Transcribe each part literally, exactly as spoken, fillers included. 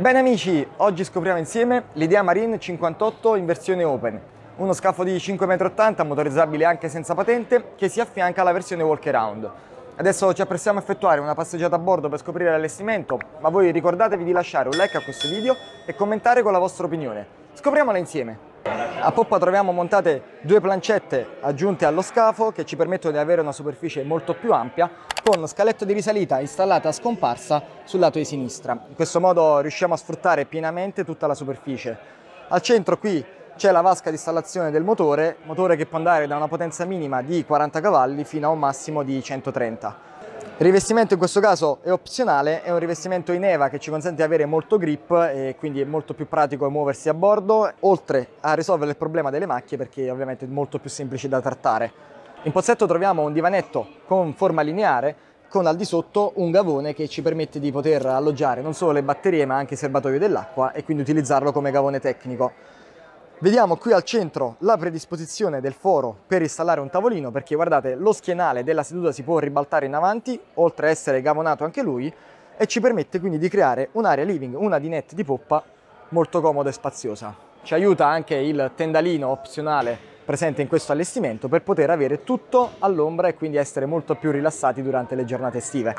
Bene amici, oggi scopriamo insieme l'Idea Marine cinquantotto in versione Open, uno scafo di cinque virgola ottanta metri, motorizzabile anche senza patente, che si affianca alla versione walk around. Adesso ci apprestiamo a effettuare una passeggiata a bordo per scoprire l'allestimento, ma voi ricordatevi di lasciare un like a questo video e commentare con la vostra opinione. Scopriamola insieme! A poppa troviamo montate due plancette aggiunte allo scafo che ci permettono di avere una superficie molto più ampia, con scaletto di risalita installata a scomparsa sul lato di sinistra. In questo modo riusciamo a sfruttare pienamente tutta la superficie. Al centro qui c'è la vasca di installazione del motore, motore che può andare da una potenza minima di quaranta cavalli fino a un massimo di centotrenta. Il rivestimento in questo caso è opzionale, è un rivestimento in EVA che ci consente di avere molto grip e quindi è molto più pratico muoversi a bordo, oltre a risolvere il problema delle macchie perché ovviamente è molto più semplice da trattare. In pozzetto troviamo un divanetto con forma lineare con al di sotto un gavone che ci permette di poter alloggiare non solo le batterie ma anche il serbatoio dell'acqua e quindi utilizzarlo come gavone tecnico. Vediamo qui al centro la predisposizione del foro per installare un tavolino, perché guardate, lo schienale della seduta si può ribaltare in avanti, oltre a essere gavonato anche lui, e ci permette quindi di creare un'area living, una dinette di poppa molto comoda e spaziosa. Ci aiuta anche il tendalino opzionale presente in questo allestimento per poter avere tutto all'ombra e quindi essere molto più rilassati durante le giornate estive.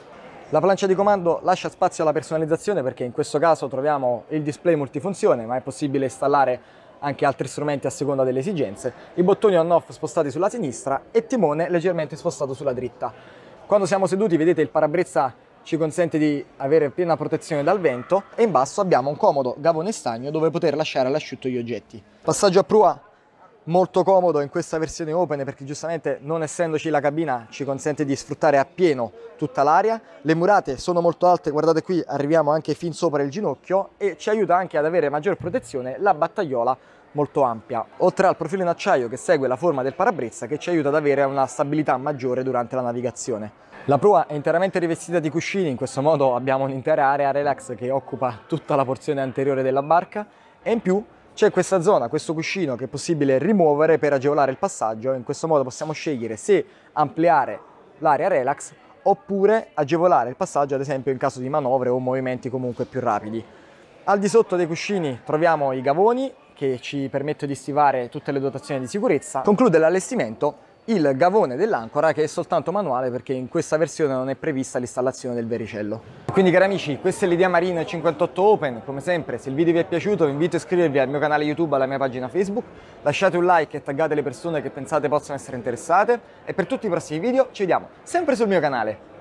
La plancia di comando lascia spazio alla personalizzazione perché in questo caso troviamo il display multifunzione, ma è possibile installare anche altri strumenti a seconda delle esigenze, i bottoni on-off spostati sulla sinistra e timone leggermente spostato sulla dritta. Quando siamo seduti vedete il parabrezza ci consente di avere piena protezione dal vento e in basso abbiamo un comodo gavone stagno dove poter lasciare all'asciutto gli oggetti. Passaggio a prua molto comodo in questa versione Open perché giustamente non essendoci la cabina ci consente di sfruttare appieno tutta l'area. Le murate sono molto alte, guardate qui arriviamo anche fin sopra il ginocchio e ci aiuta anche ad avere maggior protezione la battaiola molto ampia, oltre al profilo in acciaio che segue la forma del parabrezza che ci aiuta ad avere una stabilità maggiore durante la navigazione. La prua è interamente rivestita di cuscini, in questo modo abbiamo un'intera area relax che occupa tutta la porzione anteriore della barca e in più c'è questa zona, questo cuscino che è possibile rimuovere per agevolare il passaggio. In questo modo possiamo scegliere se ampliare l'area relax oppure agevolare il passaggio ad esempio in caso di manovre o movimenti comunque più rapidi. Al di sotto dei cuscini troviamo i gavoni che ci permettono di stivare tutte le dotazioni di sicurezza. Conclude l'allestimento il gavone dell'ancora che è soltanto manuale perché in questa versione non è prevista l'installazione del vericello. Quindi cari amici, questa è l'Idea Marine cinquantotto Open. Come sempre, se il video vi è piaciuto vi invito a iscrivervi al mio canale YouTube, alla mia pagina Facebook, lasciate un like e taggate le persone che pensate possano essere interessate e per tutti i prossimi video ci vediamo sempre sul mio canale.